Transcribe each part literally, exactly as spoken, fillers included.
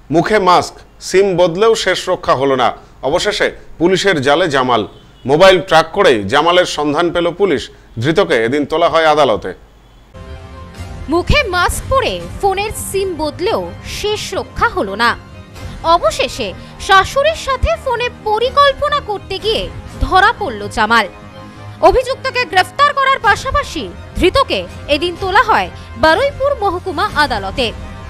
মুখে মাস্ক, সিম বদলেও শেষ রক্ষা হলো না। অবশেষে পুলিশের জালে জামাল। মোবাইল ট্র্যাক করেই জামালের সন্ধান পেল পুলিশ। ধৃতকে এদিন তোলা হয় আদালতে। মুখে মাস্ক পরে ফোনের সিম বদলেও শেষ রক্ষা হলো না। অবশেষে শাশুড়ির সাথে ফোনে পরিকল্পনা করতে গিয়ে ধরা পড়ল জামাল। অভিযুক্তকে গ্রেফতার করার পাশাপাশি ধৃতকে এদিন তোলা হয় বারুইপুর মহকুমা আদালতে।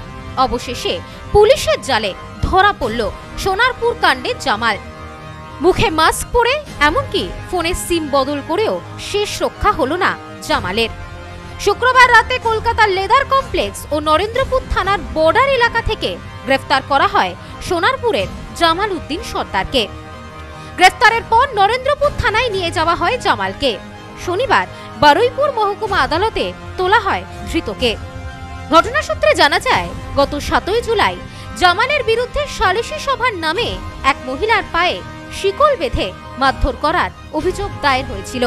অবশেষে পুলিশের জালে ধরা পড়ল সোনারপুর কাণ্ডে জামাল। মুখে মাস্ক পরে এমনকি ফোনে সিম বদল করেও শেষ রক্ষা হলো না জামালের। শুক্রবার রাতে কলকাতার লেদার কমপ্লেক্স ও নরেন্দ্রপুর থানার বর্ডার এলাকা থেকে গ্রেফতার করা হয় সোনারপুরের জামাল উদ্দিন সর্দারকে। গ্রেফতারের পর নরেন্দ্রপুর থানায় নিয়ে যাওয়া হয় জামালকে। শনিবার বারুইপুর মহকুমা আদালতে তোলা হয় ধৃতকে। ঘটনা সূত্রে জানা যায়, গত সাতই জুলাই জামালের বিরুদ্ধে সালিশি সভার নামে এক মহিলার পায়ে শিকল বেঁধে মারধর করার অভিযোগ দায়ের হয়েছিল।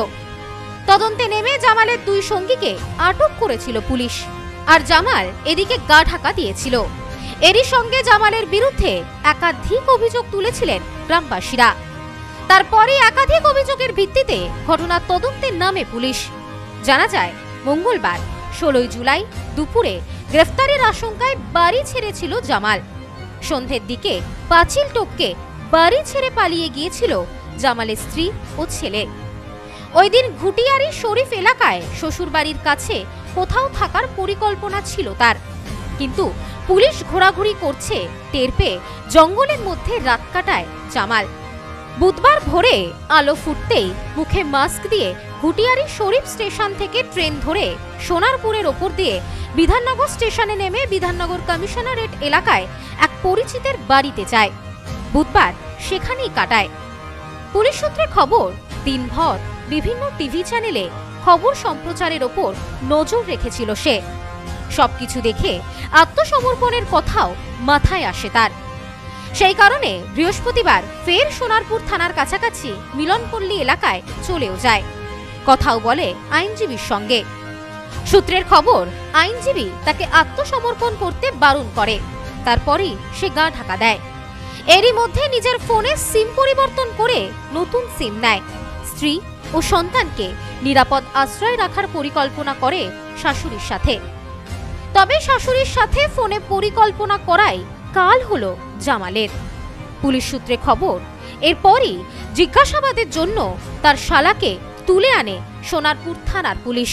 তদন্তে নেমে জামালের দুই সঙ্গীকে আটক করেছিল পুলিশ। আর জামাল এদিকে গা ঢাকা দিয়েছিল। এরই সঙ্গে জামালের বিরুদ্ধে একাধিক অভিযোগ তুলেছিলেন গ্রামবাসীরা। তারপরে একাধিক অভিযোগের ভিত্তিতে ঘটনার তদন্তের নামে পুলিশ। জানা যায়, মঙ্গলবার ষোলোই জুলাই দুপুরে গ্রেফতারের আশঙ্কায় বাড়ি ছেড়েছিল জামাল। সন্ধ্যের দিকে পাঁচিল টপকে বাড়ি ছেড়ে পালিয়ে গিয়েছিল জামালের স্ত্রী ও ছেলে। ওই দিন ঘুটিয়ারি শরীফ এলাকায় শ্বশুরবাড়ির কাছে কোথাও থাকার পরিকল্পনা ছিল তার, কিন্তু পুলিশ ঘোরাঘুরি করছে টের পেয়ে জঙ্গলের মধ্যে রাত কাটায় জামাল। বুধবার ভোরে আলো ফুটতেই মুখে মাস্ক দিয়ে ঘুটিয়ারি শরীফ স্টেশন থেকে ট্রেন ধরে সোনারপুরের ওপর দিয়ে বিধাননগর স্টেশনে নেমে বিধাননগর কমিশনারেট এলাকায় এক পরিচিতের বাড়িতে যায়। বুধবার সেখানেই কাটায়। পুলিশ সূত্রে খবর, দিনভর বিভিন্ন টিভি চ্যানেলে খবর সম্প্রচারের ওপর নজর রেখেছিল সে। সবকিছু দেখে আত্মসমর্পণের কথাও মাথায় আসে তার। সেই কারণে বৃহস্পতিবার ফের সোনারপুর থানার কাছাকাছি মিলনপল্লী এলাকায় চলেও যায়। কথাও বলে আইনজীবীর সঙ্গে। সূত্রের খবর, আইনজীবী তাকে আত্মসমর্পণ করতে বারণ করে। তারপরই সে গা ঢাকা দেয়। এরই মধ্যে নিজের ফোনে সিম পরিবর্তন করে নতুন সিম নেয়। স্ত্রী ও সন্তানকে নিরাপদ আশ্রয় রাখার পরিকল্পনা করে শাশুড়ির সাথে। তবে শাশুড়ির সাথে ফোনে পরিকল্পনা করাই কাল হলো জামালের। পুলিশ সূত্রে খবর, এরপরই জিজ্ঞাসাবাদের জন্য তার শালাকে তুলে আনে সোনারপুর থানার পুলিশ।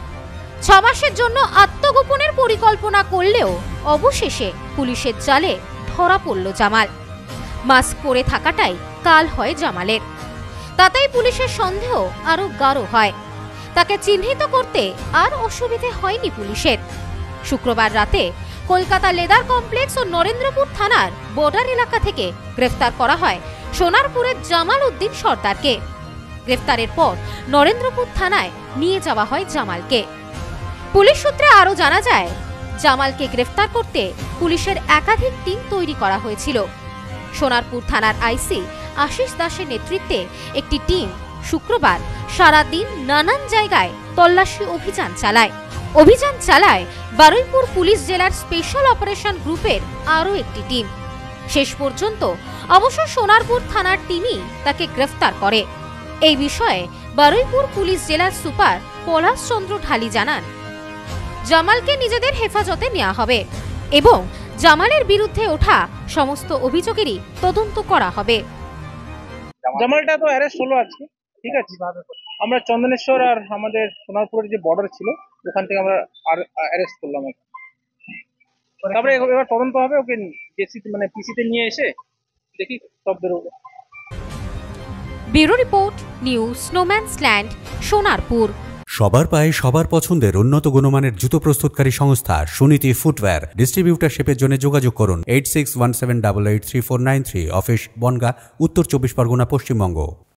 ছ মাসের জন্য আত্মগোপনের পরিকল্পনা করলেও অবশেষে পুলিশের জালে ধরা পড়ল জামাল। মাস্ক পরে থাকাটাই কাল হয় জামালের। তাতেই পুলিশের সন্দেহ আরো গাঢ় হয়। তাকে চিহ্নিত করতে আর অসুবিধে হয়নি পুলিশের। শুক্রবার রাতে কলকাতা লেদার কমপ্লেক্স ও নরেন্দ্রপুর থানার বর্ডার এলাকা থেকে গ্রেফতার করা হয় সোনারপুরের জামাল উদ্দিন সর্দারকে। গ্রেফতারের পর নরেন্দ্রপুর থানায় নিয়ে যাওয়া হয় জামালকে। পুলিশ সূত্রে আরও জানা যায়, জামালকে গ্রেফতার করতে পুলিশের একাধিক টিম তৈরি করা হয়েছিল। সোনারপুর থানার আইসি আশিস দাসের নেতৃত্বে একটি টিম শুক্রবার সারাদিন নানান জায়গায় তল্লাশি অভিযান চালায়। অভিযান চালায় বারুইপুর পুলিশ জেলার স্পেশাল অপারেশন গ্রুপের আরও একটি টিম। শেষ পর্যন্ত অবশ্য সোনারপুর থানার টিমই তাকে গ্রেফতার করে। এই বিষয়ে বারুইপুর পুলিশ জেলার সুপার পলাশ চন্দ্র ঢালি জানান, জামালকে নিজেদের হেফাজতে নেওয়া হবে এবং জামালের বিরুদ্ধে ওঠা সমস্ত অভিযোগেরই তদন্ত করা হবে। জামালটা তো অ্যারেস্ট হলো আজকে, ঠিক আছে। আমরা চন্দনেশ্বর আর আমাদের সোনারপুরের যে বর্ডার ছিল ওখান থেকে আমরা অ্যারেস্ট করলাম। তারপরে এবার তদন্ত হবে, ওকে জেসিতে মানে পিসিতে নিয়ে এসে দেখি সব বেরোবে। Bureau report, news snowman's land, Sonarpur. সবার পায়ে সবার পছন্দের উন্নত গুণমানের জুতো প্রস্তুতকারী সংস্থা সুনীতি ফুটওয়্যার। ডিস্ট্রিবিউটারশিপের জন্য যোগাযোগ করুন eight six one seven double eight three four nine three. Office Bongaon, Uttar Chabbish Pargana, Paschimbanga.